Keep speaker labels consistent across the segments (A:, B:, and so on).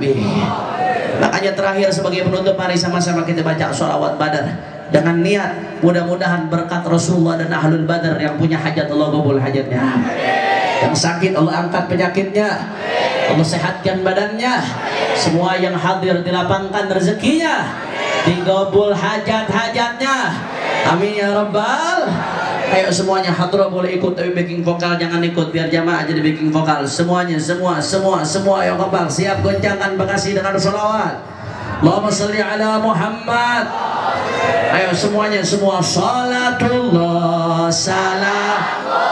A: Makanya terakhir sebagai penutup, mari sama-sama kita baca sholawat Badar dengan niat mudah-mudahan berkat Rasulullah dan Ahlul Badar yang punya hajat Allah kabul hajatnya, yang sakit Allah angkat penyakitnya, Allah sehatkan badannya, semua yang hadir dilapangkan rezekinya, digabul hajat-hajatnya, amin ya rabbal. Ayo semuanya hadroh boleh ikut, tapi backing vokal jangan ikut, biar jamaah jadi backing vokal. Semuanya, semua yang kebal siap goncangkan Bekasi dengan sholawat. Allahumma sholli ala Muhammad. Ayo semuanya, semua salatullah salam.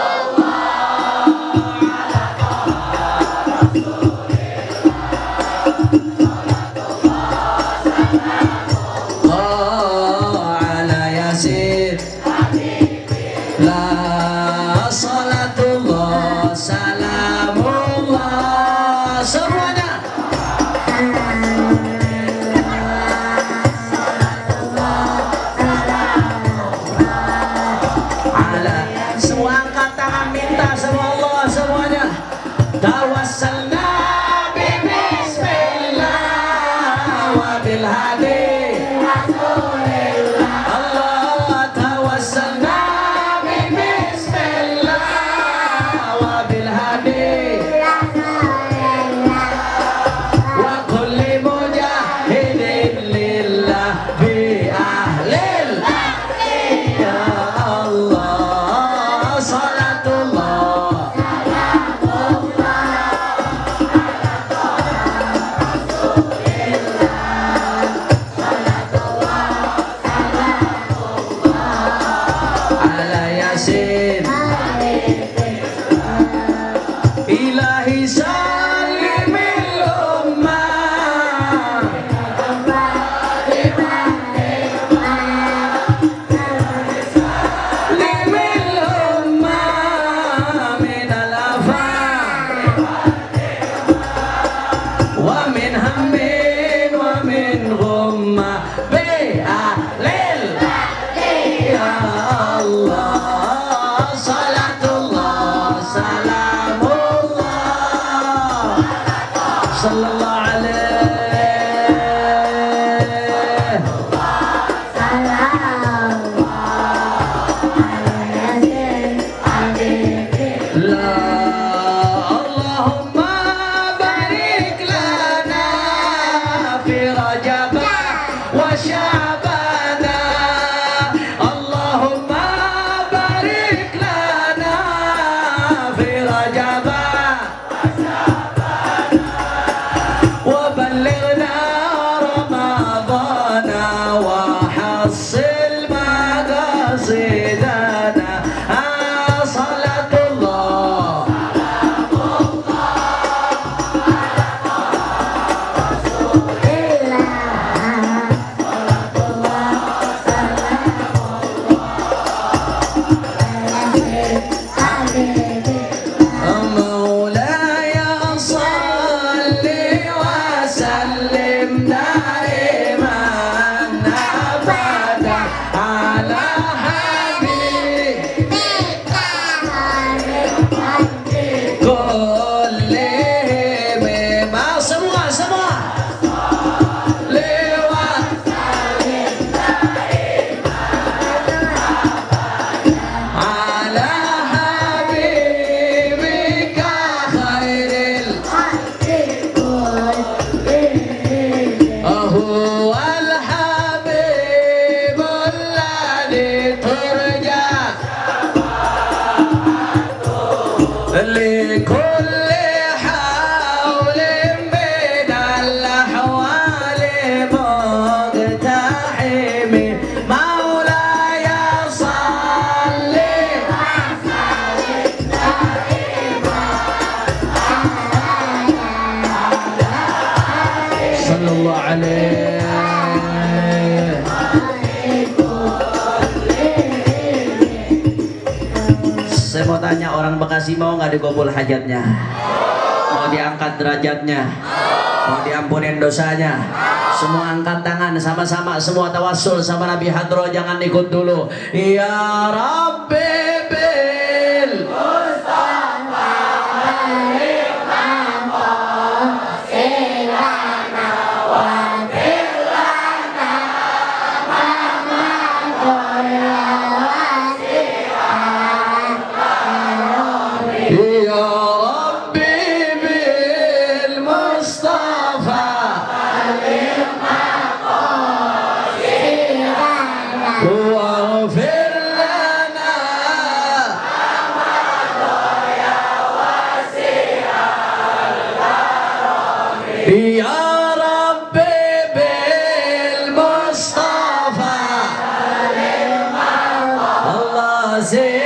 B: Saya mau tanya, orang Bekasi mau nggak digobol hajatnya? Mau diangkat derajatnya? Mau diampunin dosanya? Semua angkat tangan sama-sama, semua tawassul sama Nabi Hadro, jangan ikut dulu. Ya Rabbi bil Mustafa
A: kasih.